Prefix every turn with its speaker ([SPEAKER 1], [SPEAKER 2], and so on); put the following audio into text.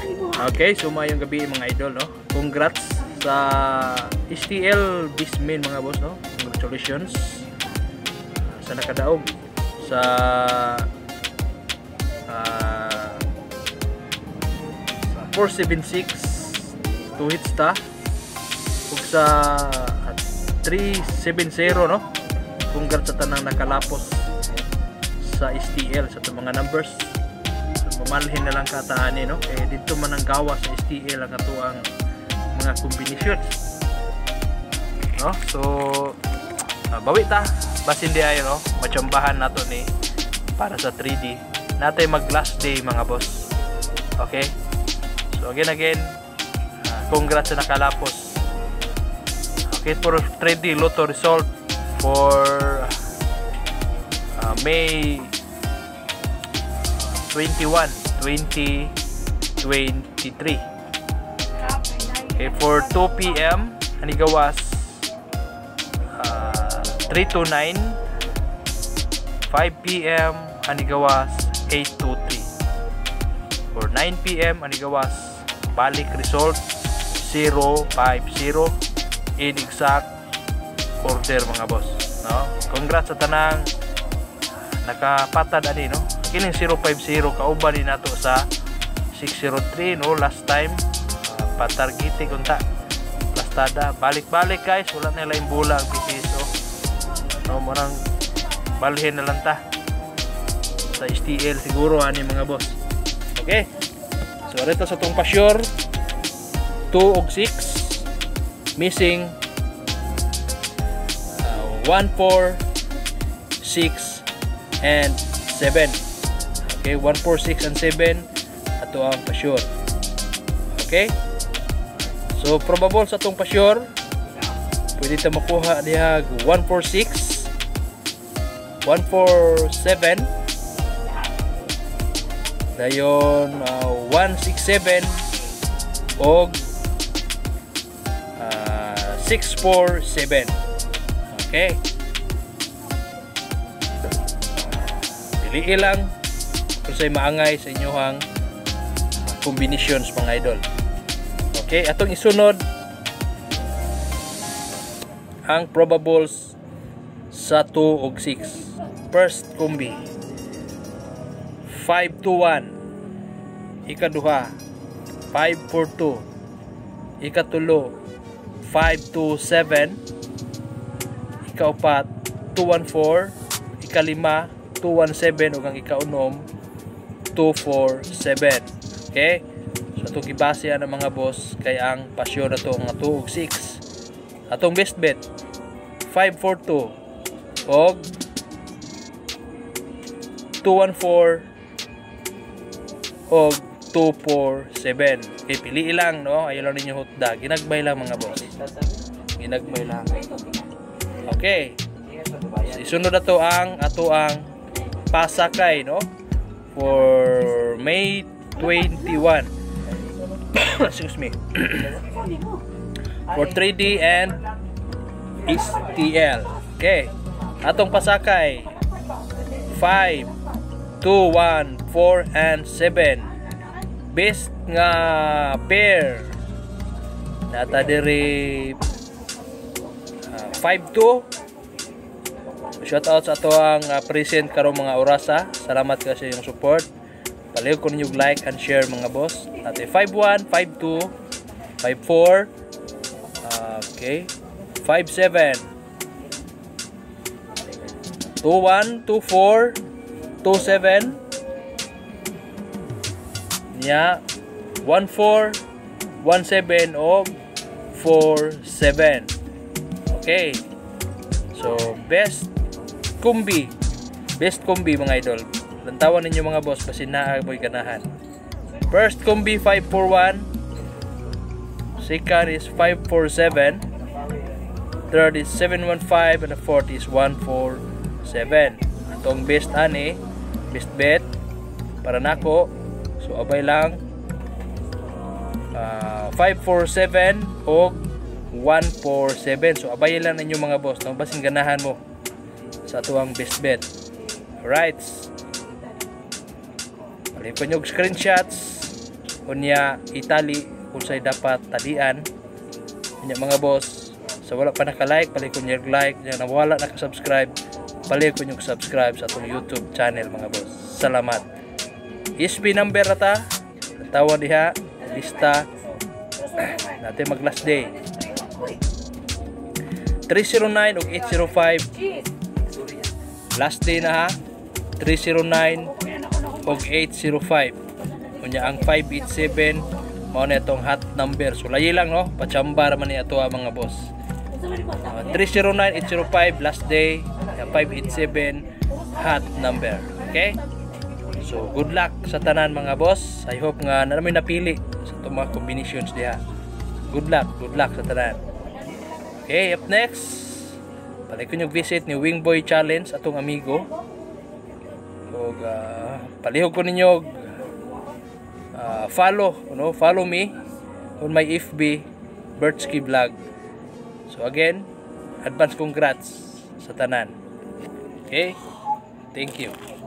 [SPEAKER 1] Okay, so mayong gabi mga idol, no? Congrats sa STL Bismin mga boss, no? Congratulations sa nakadaog sa 476 2 hits ta ug sa 370, no? Congrats sa tanang nakalapos sa STL sa itong mga numbers. Mamalhin na lang kataani, no? Dito man ang gawa sa STL ang katuang mga combinations, no? So bawi ta basin di ayo, no? Machambahan nato ni para sa 3D natay mag last day mga boss. Okay, so again congrats sa nakalapos. Okay, for 3D Lotto result for May 21, 2023. Okay, for 2 PM ani gawas 329, 5 PM ani gawas 823. For 9 PM ani gawas balik result 050 in exact order mga boss, no? Congrats sa tanang nakapatad ani, no? Kining 050 kauban din nato sa 603, no? Last time patargiti kunta lastada balik-balik guys, wala na lain bulang piso, no? Marang balhin na lang ta sa STL siguro ani mga boss. Okay, so rito sa tong pasyur 2 ug 6 missing 1, 4, 6 and 7. Okay, 1, 4, 6 and 7 ato ang pasyur. Okay, so probable sa itong pasyur pwede ta makuha diha 1, 4, 6, 1, 4, 7, dayon 1, 6, 7 og 6, 4, 7. Okay, pili lang kung sa'y maangay sa inyohang combinations mga idol. Okay, atong isunod ang probables sa 2 ug 6. First combi 521, ikaduha 542, ikatulo 527, ikaupat 214, ikalima 217 ug ang ikaunom 247. Okay, so itong gibase ang mga boss kay ang pasyon na ito nga 2 ug 6. Atong best bet 542 og 214 og 247. Okay, pili lang, no? Ayaw lang ninyo hotda, ginagbay lang mga boss, ginagbay lang. Okay, so isunod na to ang ato ang pasakay, no? For May 21 excuse me for 3D and STL. Okay, atong pasakay 5, 2, 1, 4 and 7. Best nga pair nata diri 5-2. Shout out sa ato ang present karong mga orasa. Salamat kasi yung support. Palihog ko ninyo like and share mga boss. Ate 5-1, 5-2, 5-4, okay, 5-7, 2-1, 2-4, 2-7 niya, 1-4, 1-7 o 4-7. Okay, so best combi mga idol, lantawan ninyo mga boss kasi naaboy ganahan. First combi 5-4-1, second is 5-4-7, third is 7-1-5 and the fourth is 1-4-7. Atong best ani, best bet para nako, so abay lang 5-4-7 o 1-4-7. So abay lang ninyo mga boss, no? Basing ganahan mo sa tuwang best bet. Alright, palipon nyo screenshots unya itali kung say dapat talian unya mga boss. So wala pa naka-like, balik ko niyo like, nya nawala naka-subscribe, balik ko niyo subscribe sa atong YouTube channel mga boss. Salamat. ISP number ata tawa diha lista natin mag last day 309 ug 805 last day na ha 309 ug 805 unya ang 587 mao na itong hot number. So layi lang no, pachambar man ni ato mga boss. 309 805 last day 587 hot number. Okay, so good luck sa tanan mga boss. I hope nga na namin napili sa itong mga combinations diha. Good luck sa tanan. Okay, up next balik ko nyo visit ni Wingboy Challenge atong amigo. Og palihog ko ninyo follow me on my FB Bertsky Vlog. So again, advance congrats sa tanan. Okay, thank you.